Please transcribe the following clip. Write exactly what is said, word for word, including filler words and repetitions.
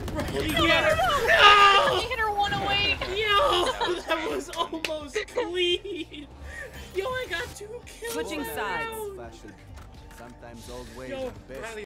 Riley, No! get her. No! No! He hit her one oh eight. Yo, that was almost clean. Yo, I got two kills. Switching in a sides. round. Fashion. Sometimes old ways Yo, are best. Riley,